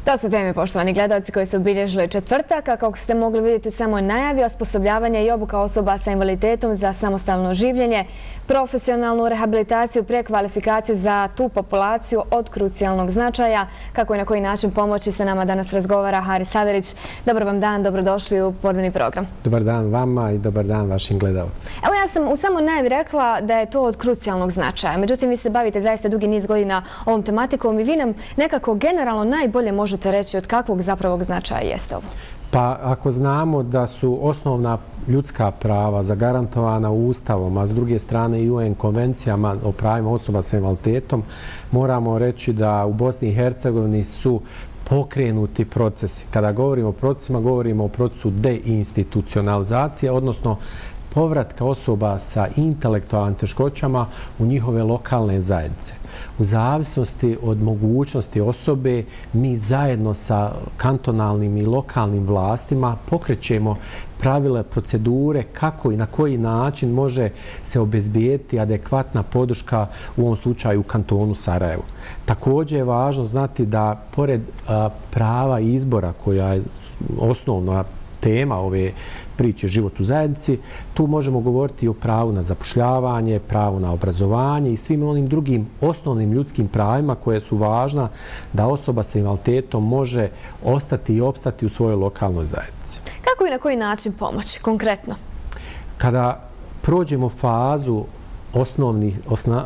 To su teme, poštovani gledalci, koji su obilježili četvrtak, a kako ste mogli vidjeti u samoj najavi, osposobljavanje i obuka osoba sa invaliditetom za samostalno življenje, profesionalnu rehabilitaciju, prekvalifikaciju za tu populaciju od krucijalnog značaja. Kako i na koji način pomoći, sa nama danas razgovara Haris Aderić. Dobar vam dan, dobrodošli u Borbeni program. Dobar dan vama i dobar dan vašim gledalcima. Evo, ja sam u samoj najavi rekla da je to od krucijalnog značaja. Međutim, vi se bavite zaista dugi niz godina ovom tematikom i vi nam nekako generalno najbolje možete reći od kakvog zapravo značaja jeste ovo. Pa ako znamo da su osnovna ljudska prava zagarantovana Ustavom, a s druge strane i UN konvencijama o pravima osoba sa invaliditetom, moramo reći da u Bosni i Hercegovini su pokrenuti procesi. Kada govorimo o procesima, govorimo o procesu deinstitucionalizacije, odnosno povratka osoba sa intelektualnim teškoćama u njihove lokalne zajednice. U zavisnosti od mogućnosti osobe, mi zajedno sa kantonalnim i lokalnim vlastima pokrećemo pravile, procedure kako i na koji način može se obezbijeti adekvatna podrška u ovom slučaju u kantonu Sarajevo. Također je važno znati da pored prava i izbora, koja je osnovna tema ove priče život u zajednici, tu možemo govoriti i o pravu na zapošljavanje, pravu na obrazovanje i svim onim drugim osnovnim ljudskim pravima koje su važna da osoba sa invaliditetom može ostati i opstati u svojoj lokalnoj zajednici. Kako i na koji način pomoći konkretno? Kada prođemo fazu osnovnih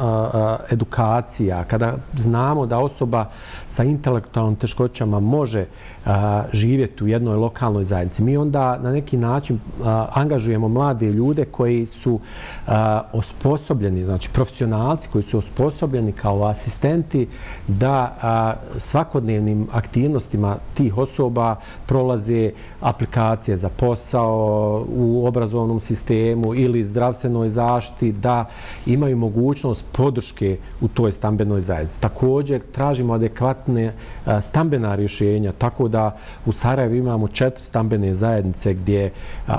edukacija, kada znamo da osoba sa intelektualnim teškoćama može živjeti u jednoj lokalnoj zajednici, mi onda na neki način angažujemo mlade ljude koji su osposobljeni, znači profesionalci koji su osposobljeni kao asistenti da svakodnevnim aktivnostima tih osoba prolaze aplikacije za posao u obrazovnom sistemu ili zdravstvenoj zaštiti, da imaju mogućnost podrške u toj stambenoj zajednici. Također tražimo adekvatne stambena rješenja, tako da u Sarajevu imamo 4 stambene zajednice gdje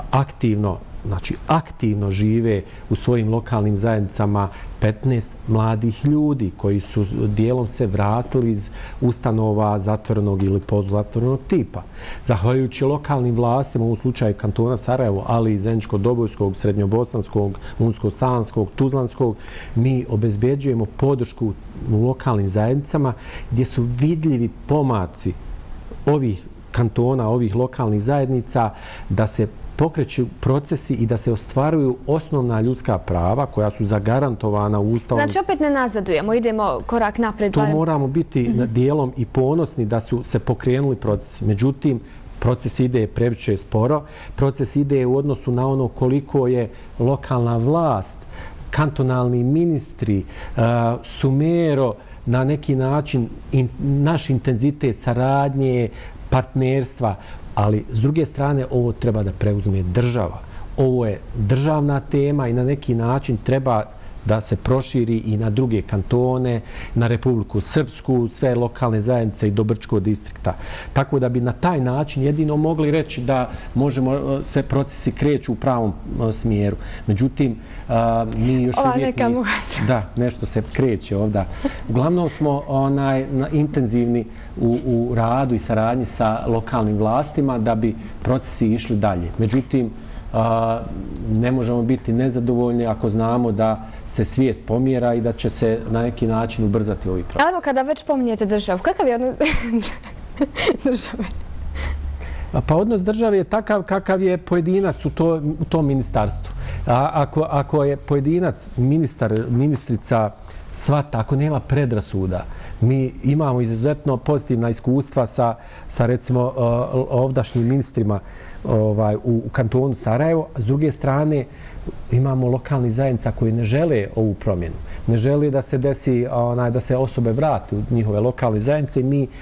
aktivno žive u svojim lokalnim zajednicama 15 mladih ljudi koji su dijelom se vratili iz ustanova zatvorenog ili podzatvorenog tipa. Zahvaljujući lokalnim vlastima, u slučaju kantona Sarajevo, ali i Zeničko-Dobojskog, Srednjobosanskog, Unsko-Sanskog, Tuzlanskog, mi obezbeđujemo podršku u lokalnim zajednicama gdje su vidljivi pomaci ovih kantona, ovih lokalnih zajednica da se pokreću procesi i da se ostvaruju osnovna ljudska prava koja su zagarantovana Ustavom. Znači, opet ne nazadujemo, idemo korak napred. To moramo biti dijelom i ponosni da su se pokrenuli procesi. Međutim, proces ide previše sporo. Proces ide u odnosu na ono koliko je lokalna vlast, kantonalni ministri, sumero na neki način naš intenzitet saradnje, partnerstva, ali s druge strane ovo treba da preuzme država. Ovo je državna tema i na neki način treba da se proširi i na druge kantone, na Republiku Srpsku, sve lokalne zajednice i do Brčkog distrikta. Tako da bi na taj način jedino mogli reći da se procesi kreću u pravom smjeru. Međutim, mi još uvijek nismo. Da, nešto se kreće ovdje. Uglavnom smo intenzivni u radu i saradnji sa lokalnim vlastima da bi procesi išli dalje. Međutim, ne možemo biti nezadovoljni ako znamo da se svijest pomjera i da će se na neki način ubrzati ovi proces. Ali kada već pominjete državu, kakav je odnos države? Pa odnos države je takav kakav je pojedinac u tom ministarstvu. Ako je pojedinac, ministrica, svata, ako nema predrasuda, mi imamo izuzetno pozitivna iskustva sa recimo ovdašnjim ministrima u kantonu Sarajevo, a s druge strane imamo lokalni zajednica koji ne žele ovu promjenu. Ne žele da se desi, da se osobe vrate u njihove lokalne zajednice i mi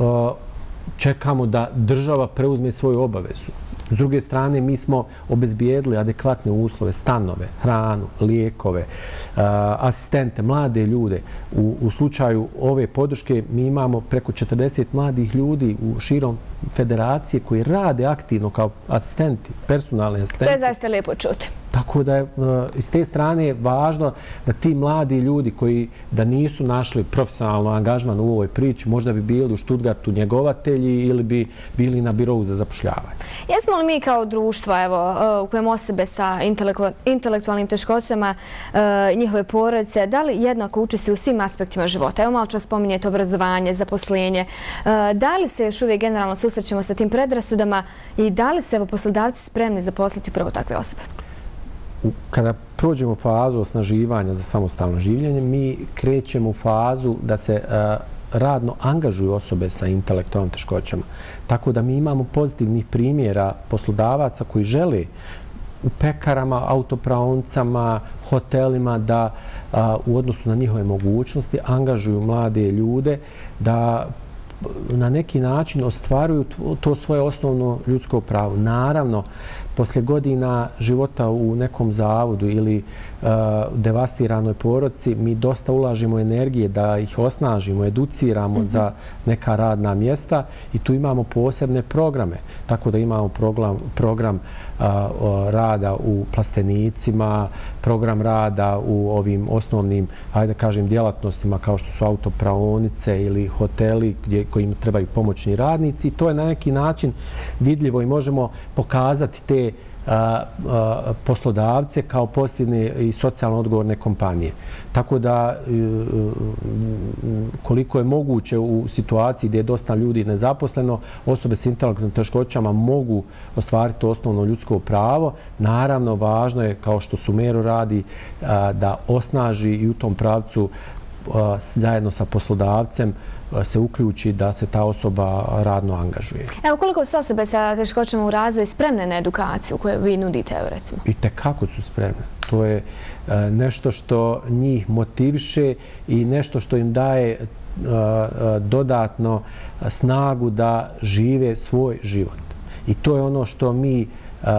čekamo da država preuzme svoju obavezu. S druge strane, mi smo obezbijedili adekvatne uslove, stanove, hranu, lijekove, asistente, mlade ljude. U slučaju ove podrške mi imamo preko 40 mladih ljudi u širom federacije koji rade aktivno kao asistenti, personalni asistenti. To je zaista lijepo čuti. Tako da je iz te strane važno da ti mladi ljudi koji da nisu našli profesionalno angažman u ovoj priči, možda bi bili u Stuttgartu njegovatelji ili bi bili na birovu za zapošljavanje. Jesmo li mi kao društvo u kojem osobe sa intelektualnim teškoćama, njihove porodice, da li jednako učestvuju u svim aspektima života? Evo malo čas spominjete obrazovanje, zaposlenje. Da li se još uvijek generalno susrećemo sa tim predrasudama i da li su poslodavci spremni zaposliti upravo takve osobe? Kada prođemo fazu osnaživanja za samostalno življenje, mi krećemo u fazu da se radno angažuju osobe sa intelektualnim teškoćama. Tako da mi imamo pozitivnih primjera poslodavaca koji žele u pekarama, autopraonicama, hotelima da u odnosu na njihove mogućnosti angažuju mlade ljude da na neki način ostvaruju to svoje osnovno ljudsko pravo. Naravno, poslije godina života u nekom zavodu ili devastiranoj porodici, mi dosta ulažemo energije da ih osnažimo, educiramo za neka radna mjesta i tu imamo posebne programe. Tako da imamo program rada u plastenicima, program rada u ovim osnovnim, ajde kažem, djelatnostima kao što su autopraonice ili hoteli kojim trebaju pomoćni radnici. To je na neki način vidljivo i možemo pokazati te poslodavce kao pozitivne i socijalno odgovorne kompanije. Tako da koliko je moguće u situaciji gdje je dosta ljudi nezaposleno, osobe s intelektualnim teškoćama mogu ostvariti osnovno ljudsko pravo. Naravno, važno je, kao što Sumero radi, da osnaži i u tom pravcu zajedno sa poslodavcem se uključi da se ta osoba radno angažuje. Evo, koliko su osobe sa teškoćama u razvoju spremne na edukaciju koju vi nudite, evo recimo? I tekako su spremne. To je nešto što njih motiviše i nešto što im daje dodatno snagu da žive svoj život. I to je ono što mi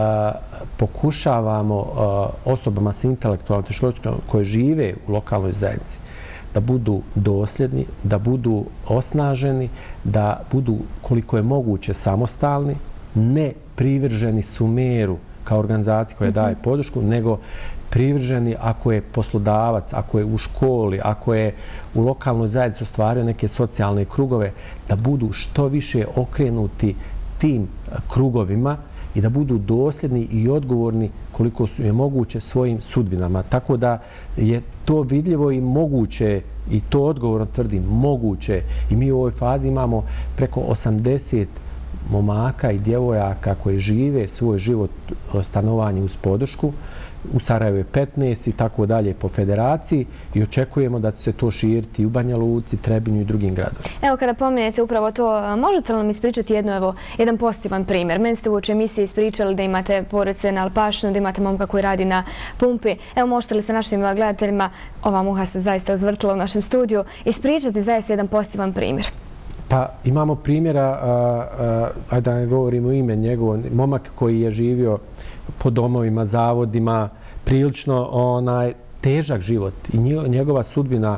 pokušavamo osobama s intelektualnim teškoćama koje žive u lokalnoj zajednici da budu dosljedni, da budu osnaženi, da budu koliko je moguće samostalni, ne privrženi Sumeru kao organizaciji koja daje podršku, nego privrženi ako je poslodavac, ako je u školi, ako je u lokalnoj zajednici ostvario neke socijalne krugove, da budu što više okrenuti tim krugovima i da budu dosljedni i odgovorni koliko je moguće svojim sudbinama. Tako da je to vidljivo i moguće, i to odgovorno tvrdim, moguće. I mi u ovoj fazi imamo preko 80 momaka i djevojaka koji žive svoj život stanovanje uz podršku. U Sarajevu je 15 i tako dalje po federaciji i očekujemo da će se to širiti u Banja Luci, Trebinju i drugim gradovima. Evo, kada pominjete upravo to, možete li nam ispričati jedan pozitivan primjer? Meni ste u oči emisiji ispričali da imate porodice na Alpašinu, da imate momka koji radi na pumpi. Evo, možete li sa našim gledateljima, ova muha se zaista uzvrtila u našem studiju, ispričati zaista jedan pozitivan primjer? Pa imamo primjera, ajde da ne govorimo ime njegovo, momak koji je živio po domovima, zavodima, prilično težak život i njegova sudbina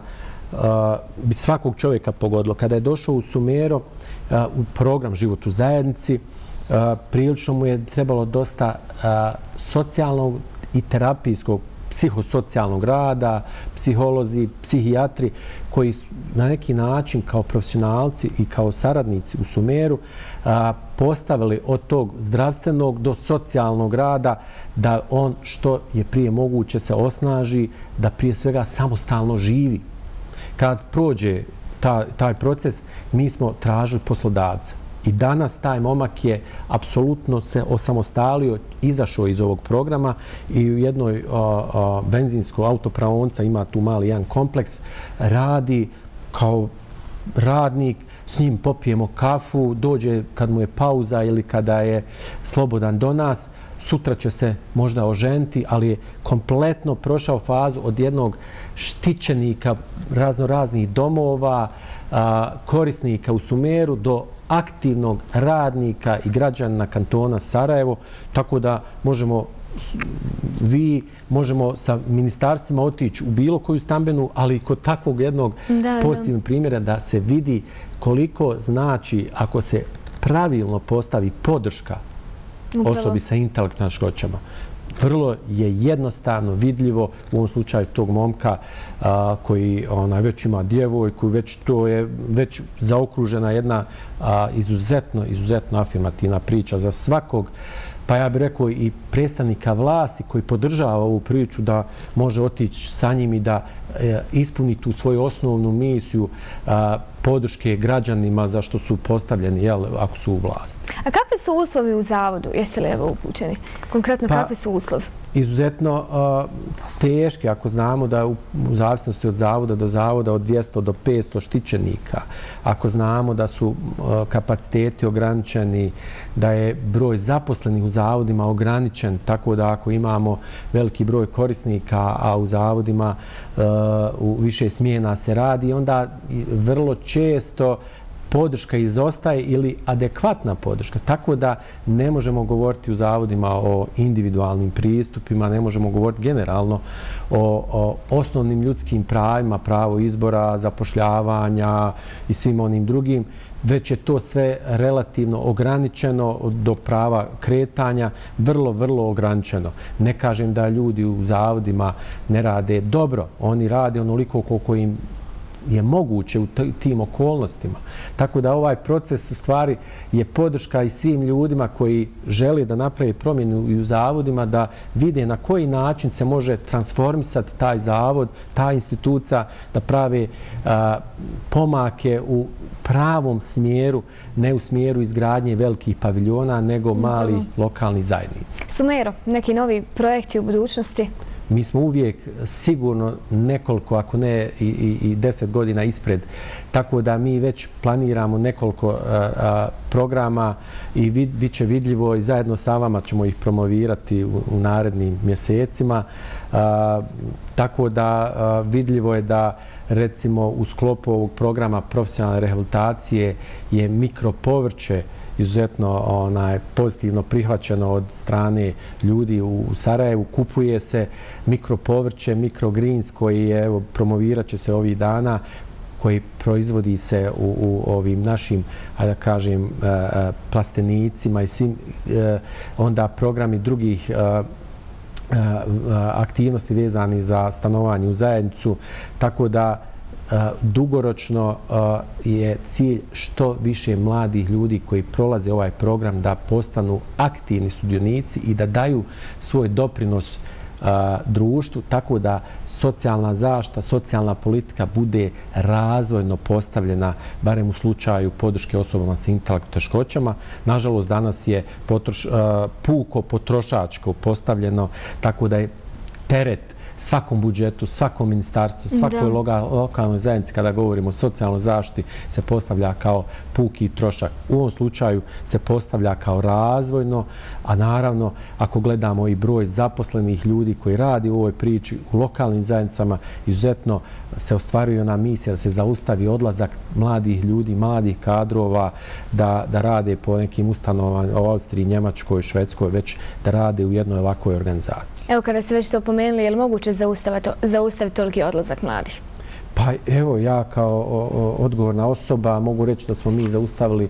bi svakog čovjeka pogodilo. Kada je došao u Sumero, u program Život u zajednici, prilično mu je trebalo dosta socijalnog i terapijskog, psihosocijalnog rada, psiholozi, psihijatri koji su na neki način kao profesionalci i kao saradnici u Sumeru postavili od tog zdravstvenog do socijalnog rada da on što je prije moguće se osnaži, da prije svega samostalno živi. Kad prođe taj proces, mi smo tražili poslodavca. I danas taj momak je apsolutno se osamostalio, izašao iz ovog programa i u jednoj benzinskoj autopraonica, ima tu mali jedan kompleks, radi kao radnik, s njim popijemo kafu, dođe kad mu je pauza ili kada je slobodan do nas, sutra će se možda oženiti, ali je kompletno prošao fazu od jednog štićenika raznoraznih domova, korisnika u Sumeru do aktivnog radnika i građana kantona Sarajevo, tako da možemo sa ministarstvima otići u bilo koju stambenu, ali i kod takvog jednog pozitivnog primjera da se vidi koliko znači ako se pravilno postavi podrška osobi sa intelektualnim teškoćama. vrlo je jednostavno vidljivo u ovom slučaju tog momka koji već ima djevojku, već to je već zaokružena jedna izuzetno afirmativna priča za svakog, pa ja bih rekao i predstavnika vlasti koji podržava ovu priču da može otići sa njim i da ispuni tu svoju osnovnu misiju podrške građanima za što su postavljeni, ako su u vlasti. A kakvi su uslovi u zavodu? Jeste li evo upućeni? Konkretno, kakvi su uslovi? Izuzetno teški, ako znamo da u zavisnosti od zavoda do zavoda od 200 do 500 štićenika, ako znamo da su kapaciteti ograničeni, da je broj zaposlenih u zavodima ograničen, tako da ako imamo veliki broj korisnika, a u zavodima u više smjena se radi, onda vrlo često podrška izostaje ili adekvatna podrška. Tako da ne možemo govoriti u zavodima o individualnim pristupima, ne možemo govoriti generalno o osnovnim ljudskim pravima, pravo izbora, zapošljavanja i svim onim drugim, već je to sve relativno ograničeno do prava kretanja, vrlo ograničeno. Ne kažem da ljudi u zavodima ne rade dobro, oni rade onoliko koliko im je moguće u tim okolnostima. Tako da ovaj proces u stvari je podrška i svim ljudima koji žele da naprave promjenu i u zavodima, da vide na koji način se može transformisati taj zavod, ta institucija, da prave pomake u pravom smjeru, ne u smjeru izgradnje velikih paviljona, nego malih lokalnih zajednica. Sumero, neki novi projekti u budućnosti? Mi smo uvijek sigurno nekoliko, ako ne i 10 godina ispred, tako da mi već planiramo nekoliko programa i bit će vidljivo i zajedno sa vama ćemo ih promovirati u narednim mjesecima. Tako da vidljivo je da recimo u sklopu ovog programa profesionalne rehabilitacije je mikropovrće izuzetno pozitivno prihvaćeno od strane ljudi u Sarajevu. Kupuje se mikropovrće, mikrogreens koji je, promovirat će se ovih dana, koji proizvodi se u ovim našim, da kažem, plastenicima i svim onda programi drugih aktivnosti vezani za stanovanje u zajednicu. Tako da dugoročno je cilj što više mladih ljudi koji prolaze ovaj program da postanu aktivni sudionici i da daju svoj doprinos društvu, tako da socijalna zaštita, socijalna politika bude razvojno postavljena, barem u slučaju podrške osobama sa intelektualnim teškoćama. Nažalost, danas je puko potrošačko postavljeno, tako da je teret svakom budžetu, svakom ministarstvu, svakoj lokalnoj zajednici, kada govorimo o socijalnoj zaštiti, se postavlja kao puki trošak. U ovom slučaju se postavlja kao razvojno, a naravno, ako gledamo i broj zaposlenih ljudi koji radi u ovoj priči u lokalnim zajednicama, izuzetno se ostvaruje ona misija da se zaustavi odlazak mladih ljudi, mladih kadrova, da rade po nekim ustanovama u Austriji, Njemačkoj, Švedskoj, već da rade u jednoj ovakvoj organizaciji. Evo, kada ste već to pomenuli, je li moguće zaustaviti toliki odlazak mladih? Pa evo, ja kao odgovorna osoba mogu reći da smo mi zaustavili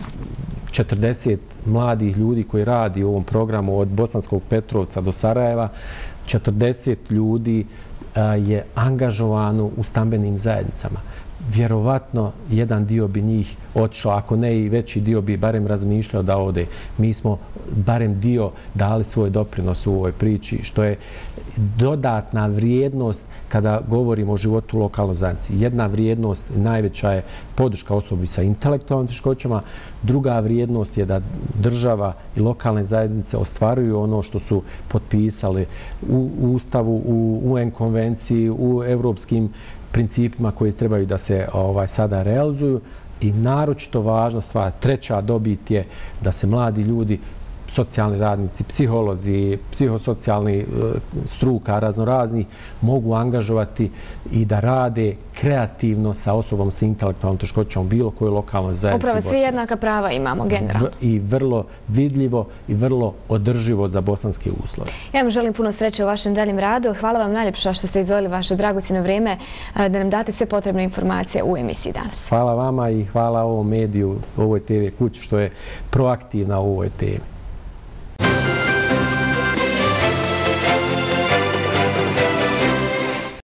40 mladih ljudi koji radi u ovom programu od Bosanskog Petrovca do Sarajeva. 40 ljudi je angažovano u stambenim zajednicama. Vjerovatno jedan dio bi njih otišao, ako ne i veći dio bi barem razmišljao da ode. Mi smo barem dio dali svoj doprinos u ovoj priči, što je dodatna vrijednost kada govorimo o životu u lokalnoj zajednici. Jedna vrijednost najveća je podrška osobi sa intelektualnim teškoćama, druga vrijednost je da država i lokalne zajednice ostvaruju ono što su potpisali u Ustavu, u UN konvenciji, u evropskim principima koji trebaju da se sada realizuju. I naročito važna stvar, treća dobit je da se mladi ljudi, socijalni radnici, psiholozi, psihosocijalni struka raznorazni mogu angažovati i da rade kreativno sa osobom sa intelektualnom teškoćom bilo kojoj lokalnoj zajednici. Upravo svi jednaka prava imamo generalno. I vrlo vidljivo i vrlo održivo za bosanske uslove. Ja vam želim puno sreće u vašem daljem radu. Hvala vam najljepša što ste izdvojili vaše dragocjeno vrijeme da nam date sve potrebne informacije u emisiji danas. Hvala vama i hvala ovom mediju, ovoj TV kući što je proaktivna u ovoj temi.